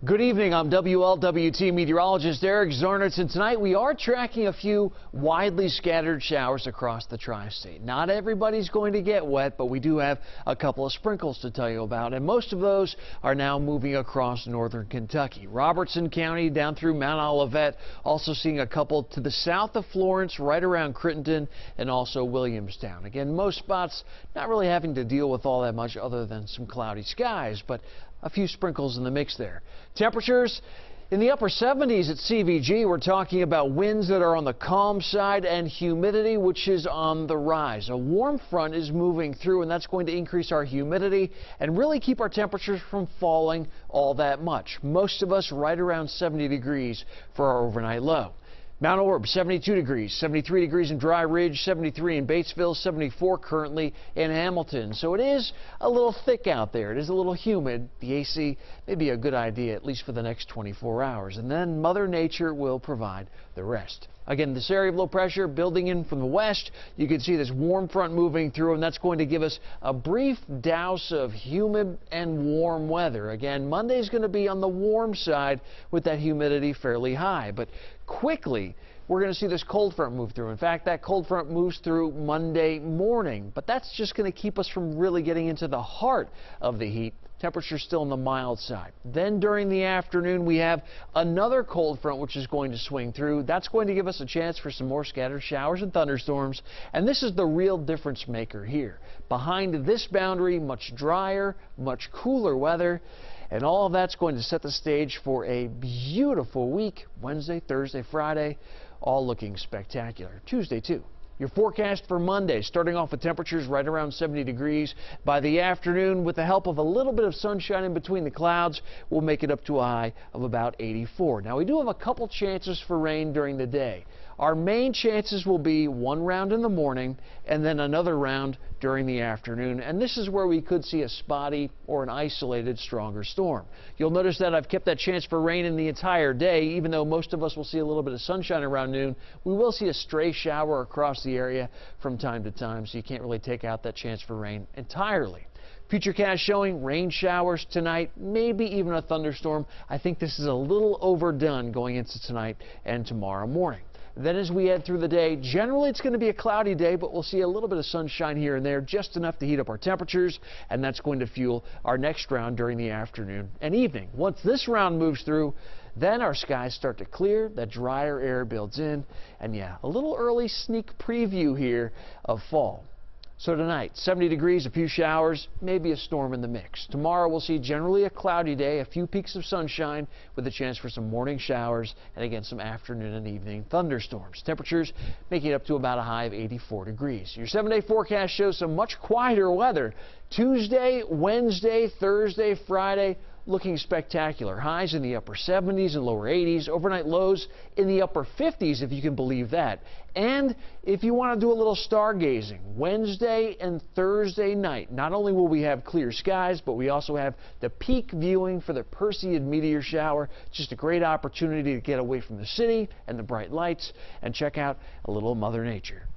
Good evening, I'm WLWT meteorologist Eric Zarnitz, and tonight we are tracking a few widely scattered showers across the tri-state. Not everybody's going to get wet, but we do have a couple of sprinkles to tell you about, and most of those are now moving across northern Kentucky. Robertson County down through Mount Olivet, also seeing a couple to the south of Florence, right around Crittenden, and also Williamstown. Again, most spots not really having to deal with all that much other than some cloudy skies, but a few sprinkles in the mix there. Temperatures in the upper 70s at CVG. We're talking about winds that are on the calm side and humidity which is on the rise. A warm front is moving through, and that's going to increase our humidity and really keep our temperatures from falling all that much. Most of us right around 70 degrees for our overnight low. Mount Orb, 72 degrees, 73 degrees in Dry Ridge, 73 in Batesville, 74 currently in Hamilton. So it is a little thick out there. It is a little humid. The AC may be a good idea, at least for the next 24 hours. And then Mother Nature will provide the rest. Again, this area of low pressure building in from the west. You can see this warm front moving through, and that's going to give us a brief douse of humid and warm weather. Again, Monday's going to be on the warm side with that humidity fairly high, but quickly we're going to see this cold front move through. In fact, that cold front moves through Monday morning, but that's just going to keep us from really getting into the heart of the heat. Temperatures still on the mild side. Then during the afternoon, we have another cold front which is going to swing through. That's going to give us a chance for some more scattered showers and thunderstorms. And this is the real difference maker here. Behind this boundary, much drier, much cooler weather. And all of that's going to set the stage for a beautiful week. Wednesday, Thursday, Friday, all looking spectacular. Tuesday, too. Your forecast for Monday, starting off with temperatures right around 70 degrees. By the afternoon, with the help of a little bit of sunshine in between the clouds, we'll make it up to a high of about 84. Now, we do have a couple chances for rain during the day. Our main chances will be one round in the morning and then another round during the afternoon. And this is where we could see a spotty or an isolated stronger storm. You'll notice that I've kept that chance for rain in the entire day. Even though most of us will see a little bit of sunshine around noon, we will see a stray shower across the area from time to time, so you can't really take out that chance for rain entirely. Futurecast showing rain showers tonight, maybe even a thunderstorm. I think this is a little overdone going into tonight and tomorrow morning. Then as we head through the day, generally it's going to be a cloudy day, but we'll see a little bit of sunshine here and there, just enough to heat up our temperatures, and that's going to fuel our next round during the afternoon and evening. Once this round moves through, then our skies start to clear, that drier air builds in, and yeah, a little early sneak preview here of fall. So tonight, 70 degrees, a few showers, maybe a storm in the mix. Tomorrow we'll see generally a cloudy day, a few peaks of sunshine with a chance for some morning showers and again some afternoon and evening thunderstorms. Temperatures making it up to about a high of 84 degrees. Your 7-day forecast shows some much quieter weather. Tuesday, Wednesday, Thursday, Friday, looking spectacular. Highs in the upper 70s and lower 80s. Overnight lows in the upper 50s, if you can believe that. And if you want to do a little stargazing, Wednesday and Thursday night, not only will we have clear skies, but we also have the peak viewing for the Perseid meteor shower. Just a great opportunity to get away from the city and the bright lights and check out a little Mother Nature.